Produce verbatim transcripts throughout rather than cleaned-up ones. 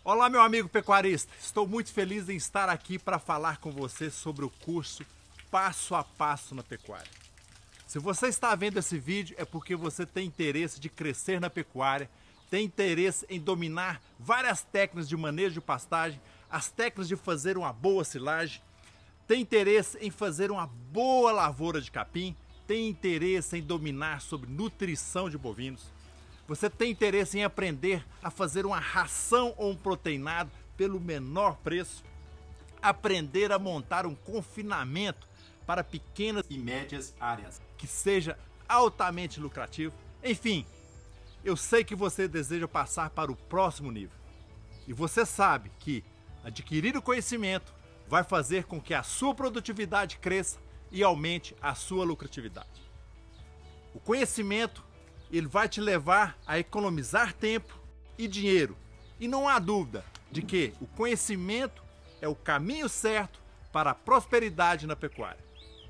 Olá, meu amigo pecuarista, estou muito feliz em estar aqui para falar com você sobre o curso Passo a Passo na Pecuária. Se você está vendo esse vídeo é porque você tem interesse de crescer na pecuária, tem interesse em dominar várias técnicas de manejo de pastagem, as técnicas de fazer uma boa silagem, tem interesse em fazer uma boa lavoura de capim, tem interesse em dominar sobre nutrição de bovinos. Você tem interesse em aprender a fazer uma ração ou um proteinado pelo menor preço, aprender a montar um confinamento para pequenas e médias áreas, que seja altamente lucrativo. Enfim, eu sei que você deseja passar para o próximo nível. E você sabe que adquirir o conhecimento vai fazer com que a sua produtividade cresça e aumente a sua lucratividade. O conhecimento ele vai te levar a economizar tempo e dinheiro. E não há dúvida de que o conhecimento é o caminho certo para a prosperidade na pecuária.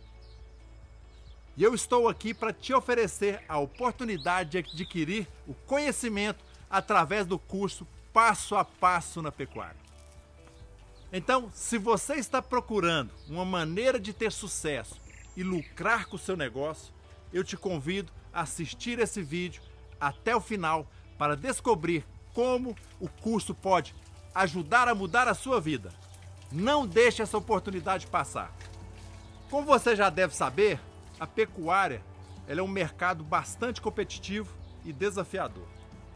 E eu estou aqui para te oferecer a oportunidade de adquirir o conhecimento através do curso Passo a Passo na Pecuária. Então, se você está procurando uma maneira de ter sucesso e lucrar com o seu negócio, eu te convido a assistir esse vídeo até o final para descobrir como o curso pode ajudar a mudar a sua vida. Não deixe essa oportunidade passar. Como você já deve saber, a pecuária ela é um mercado bastante competitivo e desafiador.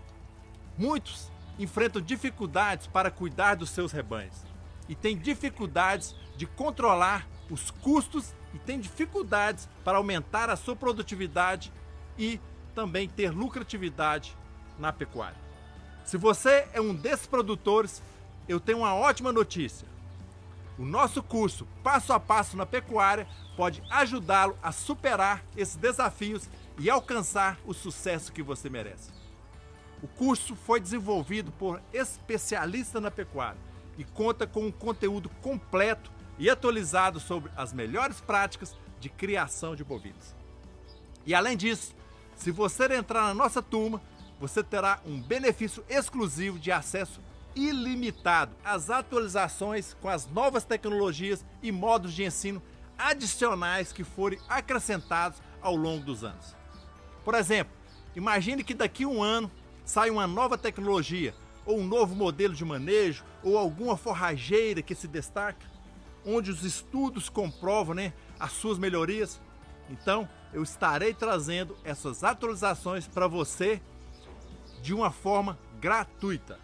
Muitos enfrentam dificuldades para cuidar dos seus rebanhos e têm dificuldades de controlar os custos e têm dificuldades para aumentar a sua produtividade e também ter lucratividade na pecuária. Se você é um desses produtores, eu tenho uma ótima notícia. O nosso curso Passo a Passo na Pecuária pode ajudá-lo a superar esses desafios e alcançar o sucesso que você merece. O curso foi desenvolvido por especialistas na pecuária e conta com um conteúdo completo e atualizado sobre as melhores práticas de criação de bovinos. E além disso, se você entrar na nossa turma, você terá um benefício exclusivo de acesso ilimitado às atualizações com as novas tecnologias e modos de ensino adicionais que forem acrescentados ao longo dos anos. Por exemplo, imagine que daqui a um ano sai uma nova tecnologia, ou um novo modelo de manejo, ou alguma forrageira que se destaca, onde os estudos comprovam, né, as suas melhorias. Então, eu estarei trazendo essas atualizações para você de uma forma gratuita.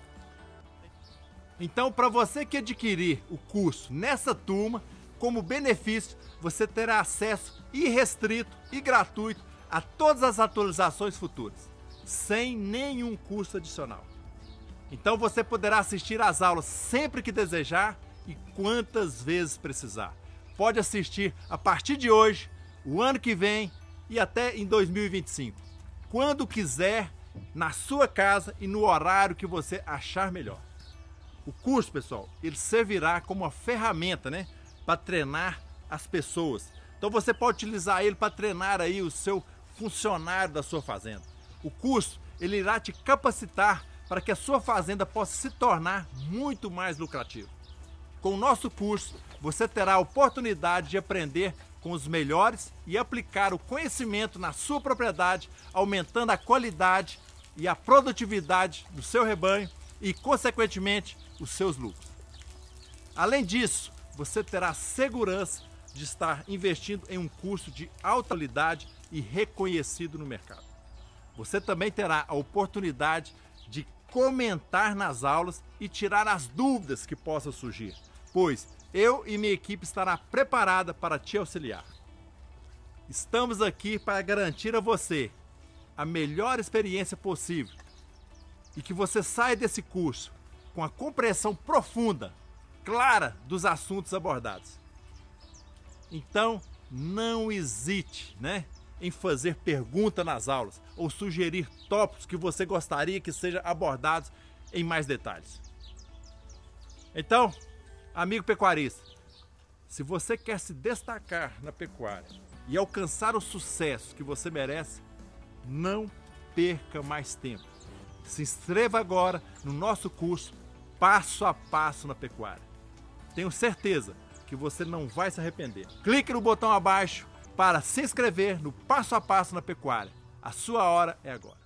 Então, para você que adquirir o curso nessa turma, como benefício, você terá acesso irrestrito e gratuito a todas as atualizações futuras, sem nenhum custo adicional. Então, você poderá assistir às aulas sempre que desejar e quantas vezes precisar. Pode assistir a partir de hoje, o ano que vem e até em dois mil e vinte e cinco. Quando quiser, na sua casa e no horário que você achar melhor. O curso, pessoal, ele servirá como uma ferramenta, né, para treinar as pessoas. Então você pode utilizar ele para treinar aí o seu funcionário da sua fazenda. O curso, ele irá te capacitar para que a sua fazenda possa se tornar muito mais lucrativa. Com o nosso curso, você terá a oportunidade de aprender com os melhores e aplicar o conhecimento na sua propriedade, aumentando a qualidade e a produtividade do seu rebanho e, consequentemente, os seus lucros. Além disso, você terá segurança de estar investindo em um curso de alta qualidade e reconhecido no mercado. Você também terá a oportunidade de comentar nas aulas e tirar as dúvidas que possam surgir, pois eu e minha equipe estará preparada para te auxiliar. Estamos aqui para garantir a você a melhor experiência possível e que você saia desse curso com a compreensão profunda, clara dos assuntos abordados. Então, não hesite, né, em fazer pergunta nas aulas ou sugerir tópicos que você gostaria que sejam abordados em mais detalhes. Então, amigo pecuarista, se você quer se destacar na pecuária e alcançar o sucesso que você merece, não perca mais tempo. Se inscreva agora no nosso curso passo a passo na pecuária. Tenho certeza que você não vai se arrepender. Clique no botão abaixo para se inscrever no Passo a Passo na Pecuária. A sua hora é agora.